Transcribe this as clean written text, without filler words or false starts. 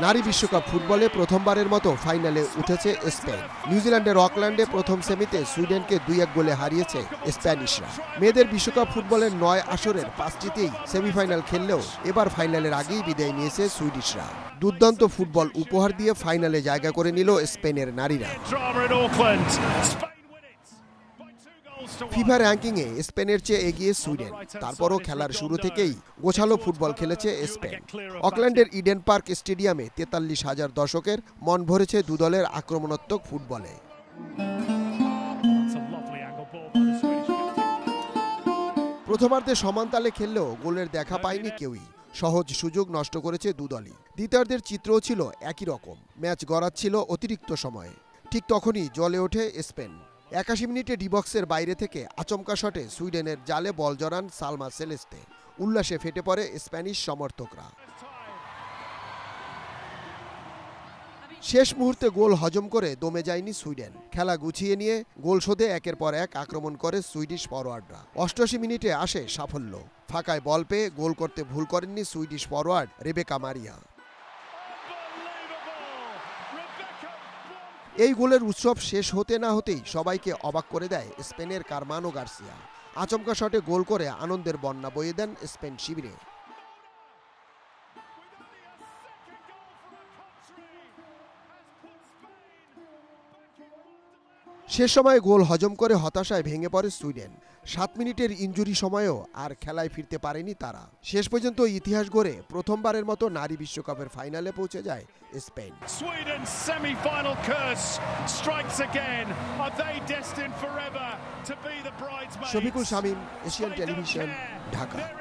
নারী বিশ্বকাপ ফুটবলে প্রথমবারের মতো ফাইনালে উঠেছে স্পেন। নিউজিল্যান্ডের অকল্যান্ডে প্রথম সেমিতে সুইডেনকে 2-1 গোলে হারিয়েছে স্প্যানিশরা। মেয়েদের বিশ্বকাপ ফুটবলের 9 আসরের 5টিতেই সেমিফাইনাল খেললেও এবার ফাইনালের আগেই বিদায় নিয়েছে সুইডিশরা। দুর্দান্ত ফুটবল উপহার দিয়ে ফাইনালে জায়গা করে নিল স্পেনের নারীরা। ফিফা র্যাঙ্কিংয়ে স্পেনের চেয়ে এগিয়ে সুইডেন। তারপরও খেলার শুরু থেকেই গোছালো ফুটবল খেলেছে স্পেন। অকল্যান্ডের ইডেন পার্ক স্টেডিয়ামে 43,000 দর্শকের মন ভরেছে দুদলের আক্রমণাত্মক ফুটবলে। প্রথমার্ধে সমান তালে খেললেও গোলের দেখা পায়নি কেউই। সহজ সুযোগ নষ্ট করেছে দুদলই। দ্বিতীয়ার্ধের চিত্রও ছিল একই রকম। ম্যাচ গড়াচ্ছিল অতিরিক্ত সময়ে। ঠিক তখনই জ্বলে ওঠে স্পেন। 81 মিনিটে ডিবক্সের বাইরে থেকে আচমকা শটে সুইডেনের জালে বল জড়ান সালমা সেলেস্তে। উল্লাসে ফেটে পড়ে স্প্যানিশ সমর্থকরা। শেষ মুহূর্তে গোল হজম করে দমে যায়নি সুইডেন। খেলা গুছিয়ে নিয়ে গোল শোধে একের পর এক আক্রমণ করে সুইডিশ ফরোয়ার্ডরা। 88 মিনিটে আসে সাফল্য। ফাঁকায় বল পেয়ে গোল করতে ভুল করেননি সুইডিশ ফরোয়ার্ড রেবেকা মারিয়া। এই গোলের উৎসব শেষ হতে না হতেই সবাইকে অবাক করে দেয় স্পেনের কারমানো গার্সিয়া। আচমকা শটে গোল করে আনন্দের বন্যা বইয়ে দেন স্পেন শিবিরে। শেষ সময়ে গোল হজম করে হতাশায় ভেঙে পড়ে সুইডেন। 7 মিনিটের ইনজুরি সময়েও আর খেলায় ফিরতে পারেনি তারা। শেষ পর্যন্ত ইতিহাস গড়ে প্রথমবারের মতো নারী বিশ্বকাপের ফাইনালে পৌঁছে যায় Spain. Shafiqul Shamim, Asian Television, Dhaka.